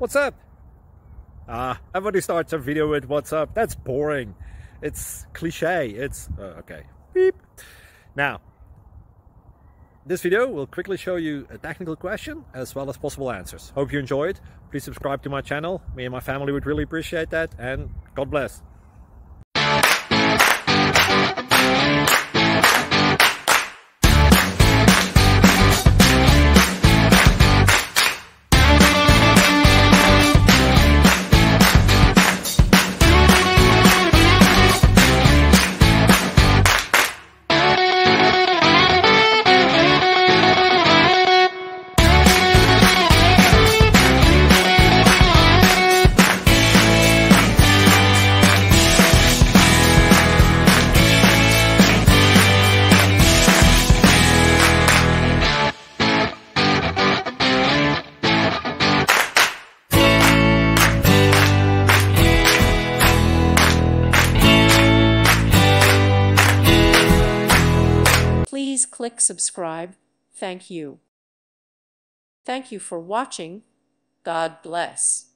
What's up? Everybody starts a video with what's up. That's boring. It's cliche. It's okay. Beep. Now, this video will quickly show you a technical question as well as possible answers. Hope you enjoyed. Please subscribe to my channel. Me and my family would really appreciate that, and God bless. Please click subscribe. Thank you. Thank you for watching. God bless.